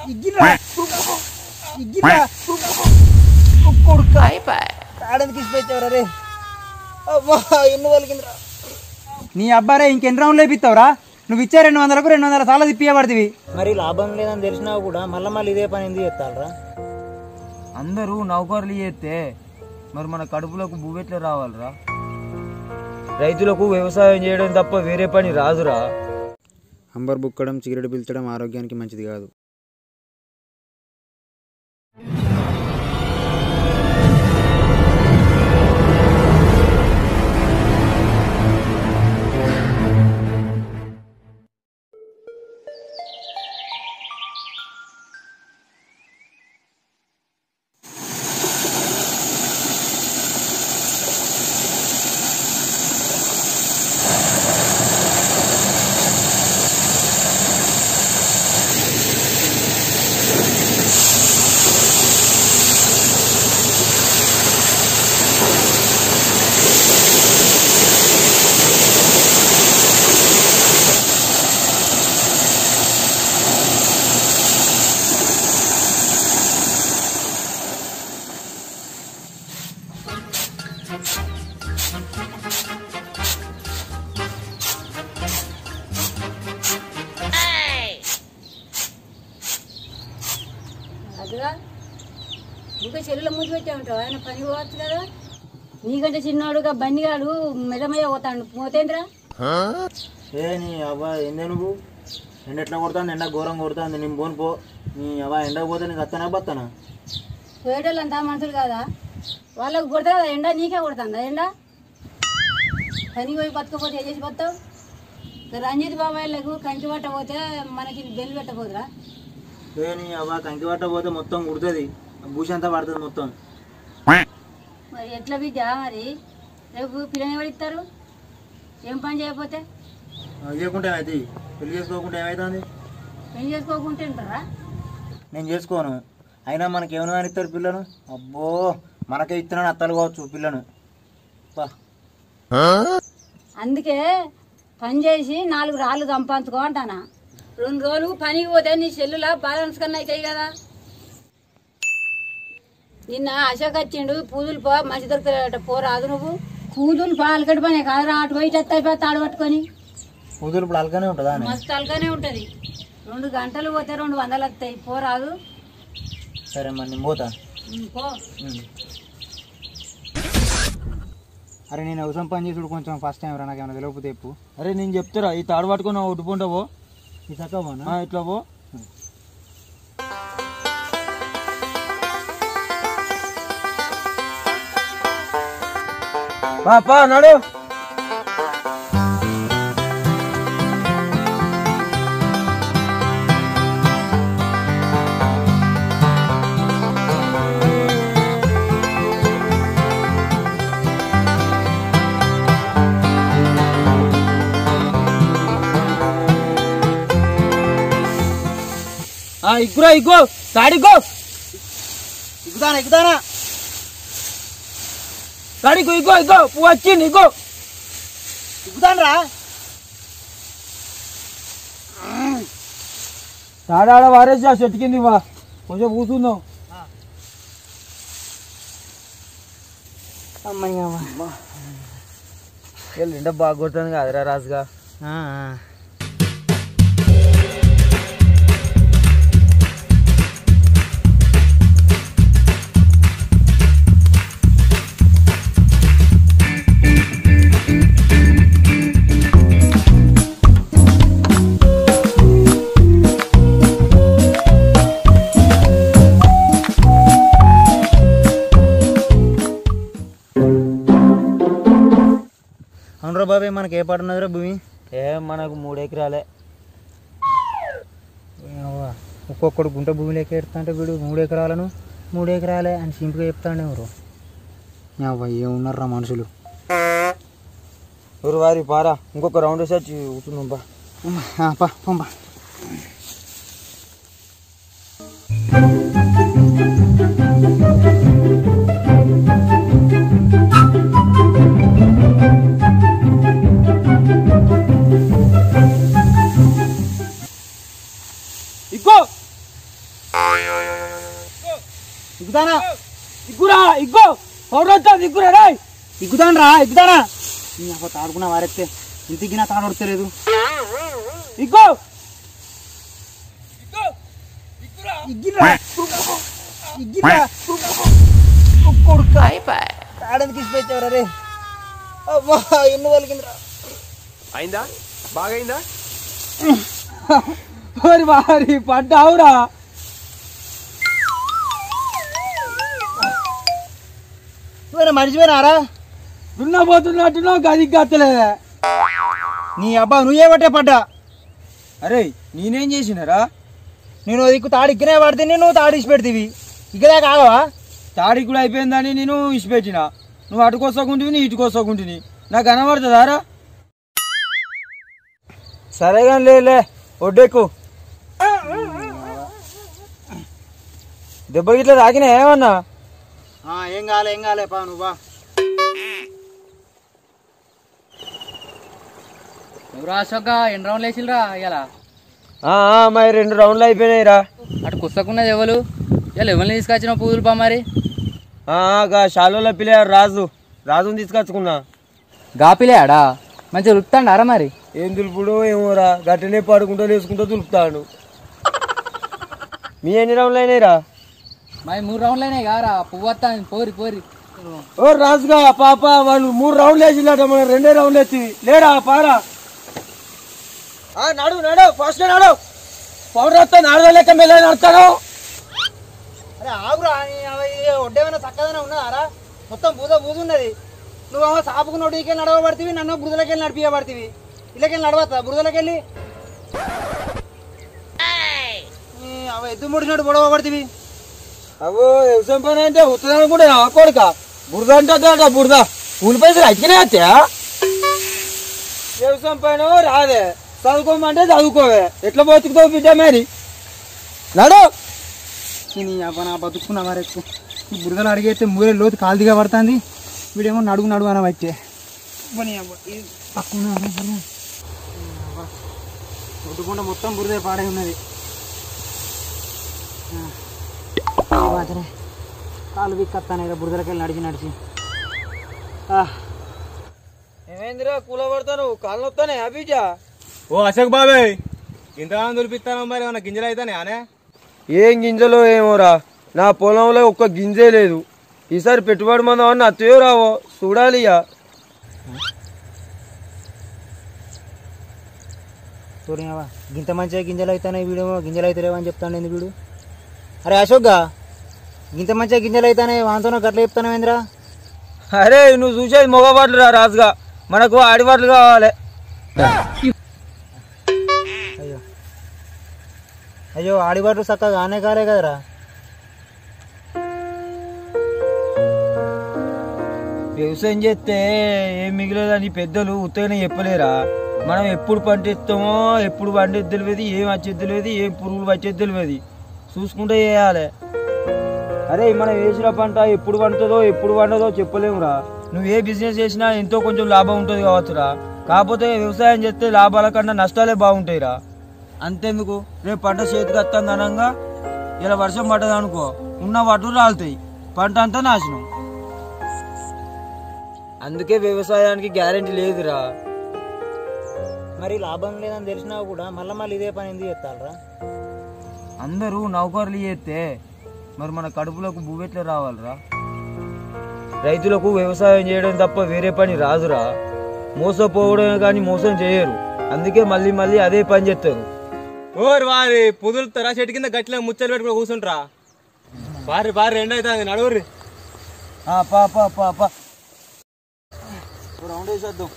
నీ అబ్బారే ఇంకెన్ని రౌండ్లు వేపిస్తావురా? నువ్వు ఇచ్చే 200కు 200 సార్లు తిప్పియబడుతుంది. మరి లాభం లేదని తెలిసినా కూడా మళ్ళీ ఇదే పని ఎందుకు చేస్తారా? అందరూ నౌకర్లు చేస్తే మరి మన కడుపులకు బువ్వెట్లు రావాలరా? రైతులకు వ్యవసాయం చేయడం తప్ప వేరే పని రాదురా. అంబర్ బుక్కడం, సిగరెట్ పీల్చడం ఆరోగ్యానికి మంచిది కాదు. ఇంకా చెల్లులో ముందు పెట్టే ఉంటావు, ఆయన పని పోవచ్చు కదా. నీకంటే చిన్నవాడుగా బండిగాడు మెదమయ్య పోతాడు, పోతేంద్రా? నీ అవ్వ ఏందే నువ్వు? ఎండ ఎట్లా కొడుతుంది? ఎండ ఘోరం కొడుతుంది. నేను పోను పో. నీ అవ్వ ఎండకు పోతే నీకు అత్తనా బత్తనా? పోయేటోళ్ళంతా మనుషులు కాదా? వాళ్ళకు కొడతా ఎండ, నీకే కొడుతుందా ఎండ? పని పోయి బతకపోతే ఏం చేసి బతావు? రంజిత్ బాబాయ్లకు కంకి పట్టపోతే మనకి బెల్లు పెట్టబోదురా? నీ అవ్వ కంకి పట్టపోతే మొత్తం కుడుతుంది, భూషి అంతా పడుతుంది మొత్తం. మరి ఎట్లా బిడ్డ? మరి రేపు పిల్లని ఎవరిస్తారు? ఏం పని చేయకపోతే? చేయకుంటే ఏమైతే? పెళ్లి చేసుకోకుంటే ఏమవుతుంది? పెళ్లి చేసుకోకుంటే ఉంటారా? నేను చేసుకోను. అయినా మనకి ఏమైనా ఇస్తారు పిల్లను? అబ్బో, మనకే ఇస్తున్నాను అత్తలు కావచ్చు పిల్లను. అందుకే పని చేసి 4 రాళ్ళు సంపాదించుకో అంటానా. 2 రోజులు పనికి పోతే నీ చెల్లులా బ్యాలెన్స్ కన్నా అవుతాయి కదా. నిన్న అశోక్ వచ్చిండు, పూజలు పో మంచి దొరుకుతాడట, పోరాదు నువ్వు. పూజలు అలకటి పని కాదురా, అటు పోయి అయిపోయి తాడు పట్టుకొని. పూజలు ఇప్పుడు అలకనే ఉంటుందా? మస్తు అలకనే ఉంటుంది. 2 గంటలు పోతే 200 వస్తాయి, పోరాదు. సరే మరి నేను పోతా. పో. అరే నేను అవసరం పని చేసుడు కొంచెం ఫస్ట్ టైం రా, నాకు ఏమైనా తెలియకపోతే చెప్పు. అరే నేను చెప్తారా, ఈ తాడు పట్టుకొని ఒడ్డుకుంటావో ఈ చక్కవా ఇట్లా పో. పాపా నడు. ఇగ్గురా ఇగ్గో, తాడిగో, ఎక్కుతానా ఎక్కుతానా? తాడిగో ఇగ్గో ఇగ్గో, పువ్వు వచ్చింది ఇగ్గో, ఎక్కుతాను రా. తాడాడ వారేసి చెట్టు కింది వా, కొంచెం కూర్చుందాం. అమ్మయ్యమ్మ, ఎండ బాగా కొడుతుంది కదరా రాజుగా. అవునరా బాబాయ్, మనకి ఏ పాట ఉన్నదిరా భూమి? మనకు 3 ఎకరాలే. ఒక్కొక్కడు గుంట భూమి లెక్క ఎడతా అంటే వీడు 3 ఎకరాలను 3 ఎకరాలే అని సింపుల్గా చెప్తాండే ఎవరు. ఏమున్నారా మనుషులు? ఎవరు వారి పారా, ఇంకొక రౌండ్ వేసి వచ్చి కూర్చున్నాం బా. పంపా. ఇగ్గో ఇగ్గుతానా ఇగ్గురా ఇగ్గు పౌడర్ వస్తుంది ఇగ్గురా రే ఇగ్గుతాను రా ఇగ్గుతానా నీ అబ్బా తాడుకున్నా వారెత్తే ఇంటికి నా తాడు వడతలేదు ఇగ్గు ఇగ్గిరా ఇగ్గిరా కొడుక తాడెందుకు ఇచ్చిపెట్టావురా రే అబ్బా ఎన్ని వలికిందిరా అయిందా బాగైందా మరి వారి పడ్డావురా నువ్వేనా మర్చిపోయినారా దున్నపోతున్నట్టున్నావు గది గత్తలేదా నీ అబ్బా నువ్వే పట్టే పడ్డా అరే నేనేం చేసినారా నేను దిక్కు తాడు ఇక్కనే పడితే నువ్వు తాడు ఇచ్చి పెడతీవి ఇక్కడే కావా తాడి కూడా అయిపోయిందని నేను ఇచ్చిపెట్టిన నువ్వు అటుకొస్తాకుంటువి నీ ఇటుకొస్తాకుంటుని నాకు కనబడుతుందారా సరే కానీ లేలే ఒడ్డెక్కు దెబ్బ గిట్లా తాకినా ఏమన్నా ఏం కాలే పా నువ్వా ఎవరు అశోక్ ఎన్ని రౌండ్లు వేసిల్రా ఇలా మరి 2 రౌండ్లు అయిపోయినాయిరా అటు కుస్తకున్నది ఎవరు ఇలా ఎవరిని తీసుకొచ్చిన పూజలు పా మరి షాలోలో పిల్లాడు రాజుని తీసుకొచ్చుకున్నా గాపిలేడా మంచిగా రుక్తాండారా మరి ఏం దులుపుడో ఏమోరా గట్టనే పడుకుంటూ లేసుకుంటూ దులుపుతాడు మీ ఎన్ని రౌండ్లు అయినాయిరా మరి 3 రౌండ్లు అయినాయి కారా పువ్వు వస్తాను పోరి ఓ రాజుగా పాప వాళ్ళు 3 రౌండ్లు వేసిల్లట మనం 2 రౌండ్లు ఎత్తి లేడా పారా నడు ఫస్ట్ నడు పౌడర్ వస్తా నాడు లెక్క మెల్ల నడుస్తాను అరే ఆగురా ఒడ్డేమైనా చక్కదనే ఉన్నదారా మొత్తం బూజు ఉన్నది నువ్వేమో సాపుకు నోటికెళ్ళి నడవబడితివి నన్ను బురదలకెళ్ళి నడిపియబడితివి ఇళ్ళకెళ్ళి నడవద్దా బురదలకెళ్ళి అవి ఎద్దు ముడిచినట్టు పొడవబడితివి అవో వ్యవసాయం పని అంటే ఉత్తరాలు కూడా కొడుక బురద అంటే బురద కూలి పైసలు అచ్చినే వస్తాయా వ్యవసాయం పైన రాదే చదువుకోమంటే చదువుకోవే ఎట్లా బతుకుతావు బిడ్డ మరి నడు నీ అబ్బా నా బతుకున్నా మరి ఎక్కువ ఈ బురదలు అడిగైతే మూరే లోతు కాలు దిగా పడుతుంది వీడేమో నడుగు అని వచ్చే ఒడ్డుకుండా మొత్తం బురదే పాడై ఉన్నది కాలు విక్కత్తానే బురదలకెళ్ళి నడిచి ఏమైందిరా కూలబడతాను కాళ్ళు వస్తానే అభిజా ఓ అశోక్ బాబాయ్ ఇంతగానో దులిపిస్తాను మరి ఏమన్నా గింజలు అవుతానే అనే ఏం గింజలో ఏమోరా నా పొలంలో ఒక్క గింజే లేదు ఈసారి పెట్టుబడి మందం అన్న అత్తయో రావో చూడాలి ఇక చూడవా గింత మంచిగా గింజలు అవుతానే వీడేమో గింజలు అవుతలేవు అని చెప్తాను ఎందుకు వీడు అరే అశోక్గా గింత మంచిగా గింజలు అవుతానే వాంతోనో గట్ల చెప్తాను ఏంద్రా అరే నువ్వు చూసేది మగవాట్లు రా రాజుగా మనకు ఆడివాట్లు కావాలి అయ్యో ఆడిబాట్లు చక్కగా ఆనే కాలే కదరా వ్యవసాయం చేస్తే ఏం మిగిలేదని పెద్దలు ఉత్తగానే చెప్పలేరా మనం ఎప్పుడు పండిస్తామో ఎప్పుడు పండేది తెలియదు ఏం వచ్చేది తెలియదు ఏం పురుగులు వచ్చేది తెలియదు చూసుకుంటే చేయాలి అరే మనం వేసిన పంట ఎప్పుడు పండుతుందో ఎప్పుడు పండదో చెప్పలేమురా నువ్వు ఏ బిజినెస్ చేసినా ఎంతో కొంచెం లాభం ఉంటుంది కావచ్చురా కాకపోతే వ్యవసాయం చేస్తే లాభాల కన్నా నష్టాలే బాగుంటాయిరా అంతెందుకు రేపు పంట చేతికి వస్తుంది అనగా ఇలా వర్షం పడ్డది అనుకో ఉన్న వడ్లు రాలుతాయి పంట అంతా నాశనం అందుకే వ్యవసాయానికి గ్యారెంటీ లేదురా మరి లాభం లేదని తెలిసినా కూడా మళ్ళీ ఇదే పని ఎందుకు చేస్తారా అందరూ నౌకర్లు చేస్తే మరి మన కడుపులకు భూవెట్లా రావాలరా రైతులకు వ్యవసాయం చేయడం తప్ప వేరే పని రాదురా మోసపోవడమే కానీ మోసం చేయరు అందుకే మళ్ళీ అదే పని చేస్తారు ఓరు వారి పుదులుతారా చెట్టు కింద గట్టిలో ముచ్చలు పెట్టుకుని కూర్చుంటారా వారి ఎండ అవుతుంది నడువురి పా రౌండ్ వేసేద్దాం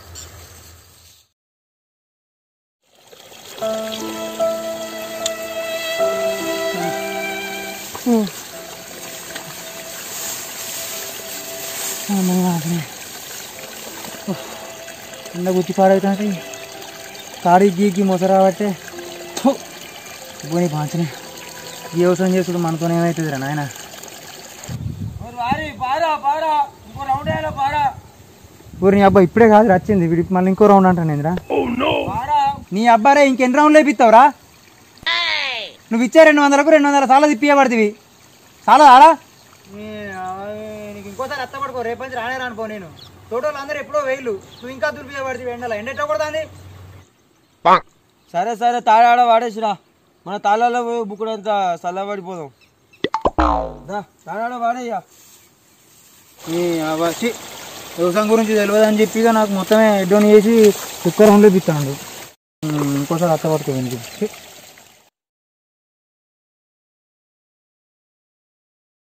కింద గుచ్చి పాడవుతుంది కాడి గీకి మొస రాబట్టే పోనీ పాంచనే వ్యవసాయం చేసుడు మనతోనే ఏమవుతుందిరా నాయన ఊరి నీ అబ్బా ఇప్పుడే కాదు వచ్చింది వీడి మళ్ళీ ఇంకో రౌండ్ అంటాను ఏంద్రా నీ అబ్బారే ఇంకెన్ని రౌండ్లు వేపిస్తావురా నువ్వు ఇచ్చే 200కు 200 సార్లు తిప్పియే పడుతుంది చాలా ఆడా నీకు ఇంకోసారి అత్తపడుకో రేపంచి రానే రానుకో నేను తోటోళ్ళు అందరూ ఎప్పుడో వేయలు నువ్వు ఇంకా దుర్పియే పడుతుంది ఎండలో ఎండ ఎట్లా కొడుతుంది సరే సరే తాళాడ వాడేసిరా మన తాళాలో బుక్కుడంతా చల్లబడిపోదాం తాళాడ వాడేయ్యా వ్యవసాయం గురించి తెలియదు అని చెప్పి నాకు మొత్తమే ఎడ్డోని చేసి కుక్కర్ ఉండే పిస్తాను ఇంకోసారి అత్త పడుతుంది